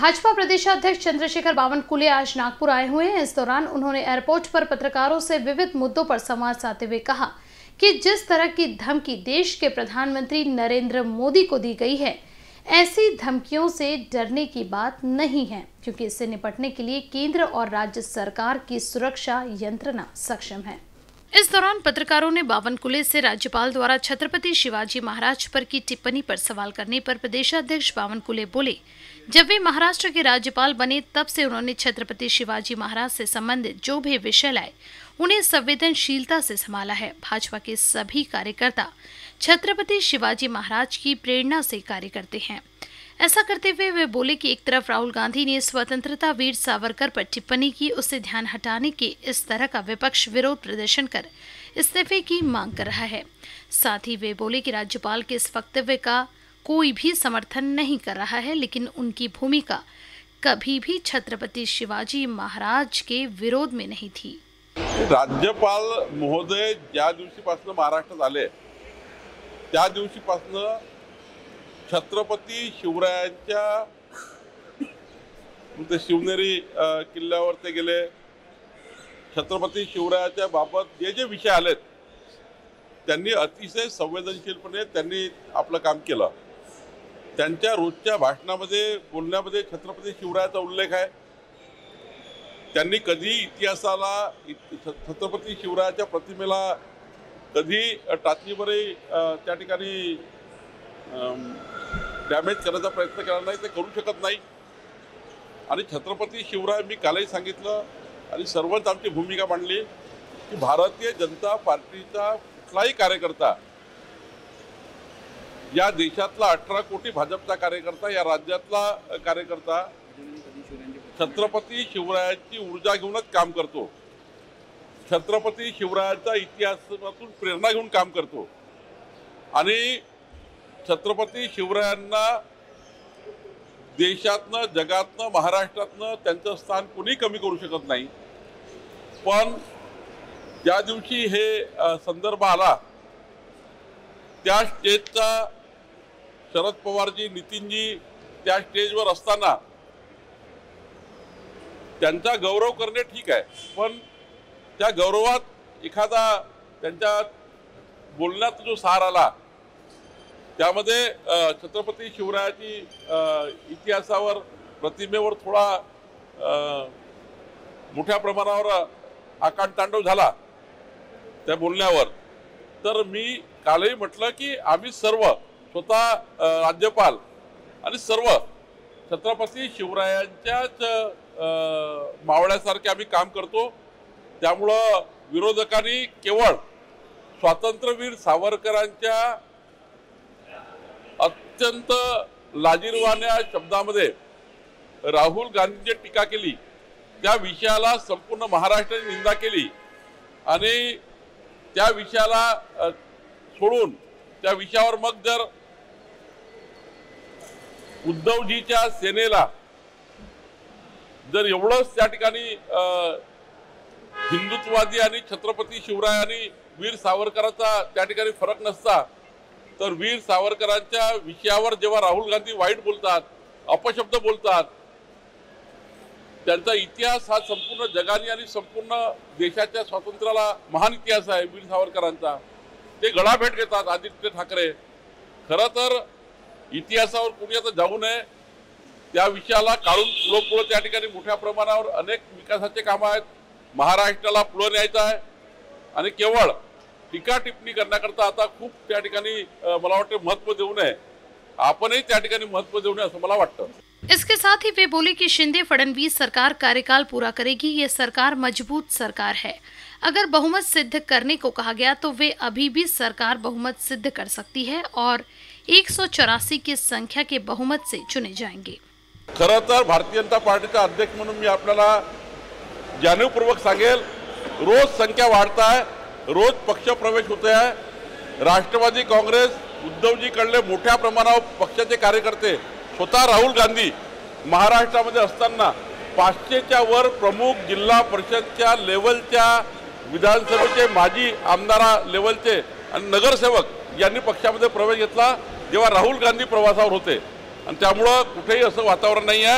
भाजपा प्रदेशाध्यक्ष चंद्रशेखर बावनकुले आज नागपुर आए हुए हैं। इस दौरान उन्होंने एयरपोर्ट पर पत्रकारों से विविध मुद्दों पर संवाद साधते हुए कहा कि जिस तरह की धमकी देश के प्रधानमंत्री नरेंद्र मोदी को दी गई है, ऐसी धमकियों से डरने की बात नहीं है, क्योंकि इससे निपटने के लिए केंद्र और राज्य सरकार की सुरक्षा यंत्रणा सक्षम है। इस दौरान पत्रकारों ने बावनकुले से राज्यपाल द्वारा छत्रपति शिवाजी महाराज पर की टिप्पणी पर सवाल करने पर प्रदेशाध्यक्ष बावनकुले बोले, जब वे महाराष्ट्र के राज्यपाल बने तब से उन्होंने छत्रपति शिवाजी महाराज से संबंधित जो भी विषय लाए उन्हें संवेदनशीलता से संभाला है। भाजपा के सभी कार्यकर्ता छत्रपति शिवाजी महाराज की प्रेरणा से कार्य करते हैं। ऐसा करते हुए वे बोले कि एक तरफ राहुल गांधी ने स्वतंत्रता वीर सावरकर पर टिप्पणी की, उससे ध्यान हटाने के इस तरह का विपक्ष विरोध प्रदर्शन कर इस्तीफे की मांग कर रहा है। साथ ही वे बोले कि राज्यपाल के इस वक्तव्य का कोई भी समर्थन नहीं कर रहा है, लेकिन उनकी भूमिका कभी भी छत्रपति शिवाजी महाराज के विरोध में नहीं थी। राज्यपाल महोदय ज्या दिवशीपासून महाराष्ट्रात आले त्या दिवशीपासून छत्रपती शिवरायांच्या शिवनेरी किल्ल्यावर ते गेले। छत्रपती शिवरायाच्या बाबत जे जे विषय आलेत त्यांनी अतिशय संवेदनशीलपणे त्यांनी आपलं काम केलं। त्यांच्या रोजच्या भाषणामध्ये बोलण्यामध्ये छत्रपती शिवरायाचा उल्लेख आहे। त्यांनी कधी इतिहासाला छत्रपती शिवरायाच्या प्रतिमेला कधी टाचणीवरही त्या ठिकाणी डॅमेज करण्याचा प्रयत्न केला नाही, ते करू शकत नाही। आणि छत्रपती शिवराय मी कालही सांगितलं आणि सर्वच आमची भूमिका मांडली की भारतीय जनता पार्टीचा कुठलाही कार्यकर्ता, या देशातला 18 कोटी भाजपचा कार्यकर्ता, या राज्यातला कार्यकर्ता छत्रपती शिवरायांची ऊर्जा घेऊनच काम करतो। छत्रपती शिवरायांचा इतिहासातून प्रेरणा घेऊन काम करतो आणि छत्रपती शिवरायांना देशातनं, जगातनं, महाराष्ट्रातनं त्यांचं स्थान कोणी कमी करू शकत नाही। पण ज्या दिवशी हे संदर्भ आला त्या स्टेजचा शरद पवारजी, नितीनजी त्या स्टेजवर असताना त्यांचा गौरव करणे ठीक आहे, पण त्या गौरवात एखादा त्यांच्या बोलण्यात जो सार आला त्यामध्ये छत्रपती शिवरायाची इतिहासावर, प्रतिमेवर थोडा मोठ्या प्रमाणावर आकांडतांडव झाला त्या बोलण्यावर। तर मी कालही म्हटलं की आम्ही सर्व, स्वतः राज्यपाल आणि सर्व छत्रपती शिवरायांच्याच मावळ्यासारखे आम्ही काम करतो। त्यामुळं विरोधकांनी केवळ स्वातंत्र्यवीर सावरकरांच्या अत्यंत लाजिरवाण्या शब्दामध्ये राहुल गांधींची टीका केली, त्या विषयाला संपूर्ण महाराष्ट्राने निंदा केली आणि त्या विषयाला सोडून त्या विषयावर मग जर उद्धवजीच्या सेनेला जर एवढंच त्या ठिकाणी हिंदुत्ववादी आणि छत्रपती शिवराय आणि वीर सावरकरांचा त्या ठिकाणी फरक नसता, तर वीर सावरकरांच्या विषयावर जेव्हा राहुल गांधी वाईट बोलतात, अपशब्द बोलतात, त्यांचा इतिहास हा संपूर्ण जगाने आणि संपूर्ण देशाच्या स्वातंत्र्याला महान इतिहास आहे वीर सावरकरांचा, ते गळाभेट घेतात आदित्य ठाकरे। खरं तर इतिहासावर कोणी आता जाऊ नये, त्या विषयाला काढून पुढे त्या ठिकाणी मोठ्या प्रमाणावर अनेक विकासाचे कामं आहेत, महाराष्ट्राला पुढे न्यायचं आहे आणि केवळ टीका टिप्पणी करण्याकरता आता खूप त्या ठिकाणी मला वाटतं महत्त्व देऊ नये, आपणही त्या ठिकाणी महत्त्व देऊ नये असं मला वाटतं। इसके साथ ही वे बोले कि शिंदे फडणवीस सरकार कार्यकाल पूरा करेगी। ये सरकार मजबूत सरकार है। अगर बहुमत सिद्ध करने को कहा गया तो वे अभी भी सरकार बहुमत सिद्ध कर सकती है और 184 की संख्या के बहुमत से चुने जाएंगे। खरं तर भारतीय जनता पार्टीचा अध्यक्ष म्हणून मी आपल्याला जाणीवपूर्वक सांगेल, रोज संख्या वाढत आहे, रोज पक्ष प्रवेश होते आहे। राष्ट्रवादी काँग्रेस, उद्धवजीकडले मोठ्या प्रमाणावर पक्षाचे कार्यकर्ते, स्वतः राहुल गांधी महाराष्ट्रामध्ये असताना 500च्या वर प्रमुख जिल्हा परिषदच्या लेवलच्या, विधानसभेचे माजी आमदारा लेवलचे आणि नगरसेवक यांनी पक्षामध्ये प्रवेश घेतला जेव्हा राहुल गांधी प्रवासावर होते। आणि त्यामुळे कुठेही असं वातावरण नाही आहे।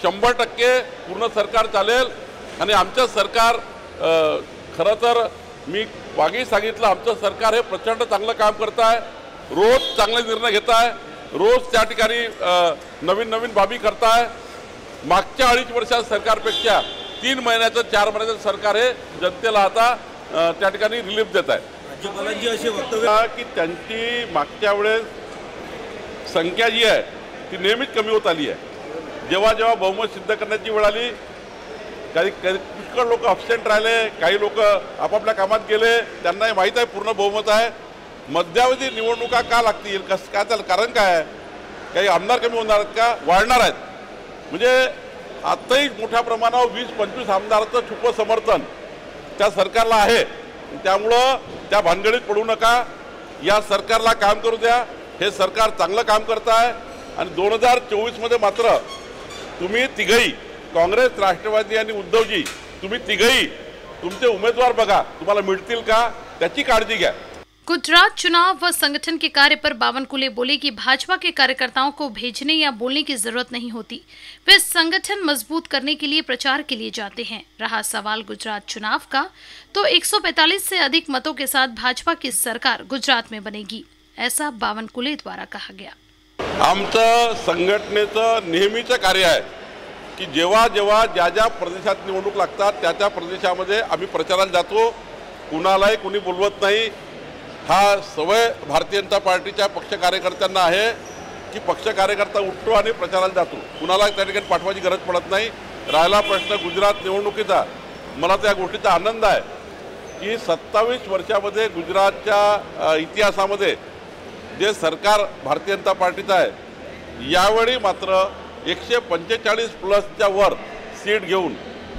100% पूर्ण सरकार चालेल आणि आमचं सरकार खरं तर मी मागे सांगितलं, आमचं सरकार हे प्रचंड चांगलं काम करत आहे, रोज चांगले निर्णय घेत आहे, रोज त्या ठिकाणी नवीन नवीन बाबी करताय. मागच्या 2.5 वर्षात सरकारपेक्षा 3 महिन्याचं 4 महिन्याचं सरकार हे जनतेला आता त्या ठिकाणी रिलीफ देत आहे. राज्यपालांची अशी वक्तव्य की त्यांची मागच्या वेळेस संख्या जी आहे ती नेहमीच कमी होत आली आहे. जेव्हा जेव्हा बहुमत सिद्ध करण्याची वेळ आली, काही पुष्कळ लोक अब्सेंट राहिले, काही लोक आपापल्या कामात गेले, त्यांनाही माहीत आहे पूर्ण बहुमत आहे. मध्यावधी निवडणुका का लागतील, काय त्याला कारण काय आहे? काही आमदार कमी होणार आहेत का, वाढणार आहेत? म्हणजे आताही मोठ्या प्रमाणावर 20-25 आमदाराचं छुपं समर्थन त्या सरकारला आहे. त्यामुळं त्या भानगडीत पडू नका, या सरकारला काम करू द्या. हे सरकार चांगलं काम करत आहे आणि 2024 मात्र तुम्ही तिघही, काँग्रेस, राष्ट्रवादी आणि उद्धवजी, तुम्ही तिघही तुमचे उमेदवार बघा, तुम्हाला मिळतील का त्याची काळजी घ्या. गुजरात चुनाव व संगठन के कार्य पर बावनकुले बोले कि भाजपा के कार्यकर्ताओं को भेजने या बोलने की जरूरत नहीं होती, वे संगठन मजबूत करने के लिए प्रचार के लिए जाते हैं. रहा सवाल गुजरात चुनाव का, तो 145 से अधिक मतों के साथ भाजपा की सरकार गुजरात में बनेगी, ऐसा बावनकुले द्वारा कहा गया. आमचं संघटनेचं नेहमीचं कार्य आहे की जेव्हा जेव्हा ज्या ज्या प्रदेशात निवडणूक लागतात त्या त्या प्रदेशामध्ये आम्ही प्रचाराला जातो. कुणालाही कुणी बोलवत नाही. हा सवय भारतीय जनता पार्टीच्या पक्ष कार्यकर्त्यांना आहे की पक्ष कार्यकर्ता उठतो आणि प्रचाराला जातो, कुणाला त्या ठिकाणी पाठवायची गरज पडत नाही. राहिला प्रश्न गुजरात निवडणुकीचा, मला त्या गोष्टीचा आनंद आहे की 27 वर्षामध्ये गुजरातच्या इतिहासामध्ये जे सरकार भारतीय जनता पार्टीचं आहे, यावेळी मात्र 145+ वर सीट घेऊन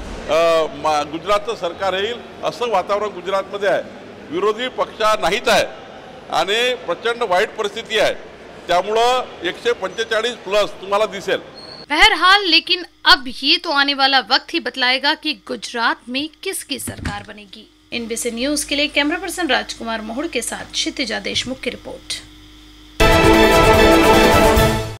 गुजरातचं सरकार येईल असं वातावरण गुजरातमध्ये आहे. विरोधी पक्ष नाहीच आहे आणि प्रचंड वाईट परिस्थिती आहे. त्यामुळं 145+ तुम्हाला दिसेल. बहरहाल, लेकिन अब ये तो आने वाला वक्त ही बतलाएगा कि गुजरात में किसकी सरकार बनेगी. NBC न्यूज के लिए कैमरा पर्सन राजकुमार मोहड़ के साथ क्षितिजा देशमुख की रिपोर्ट.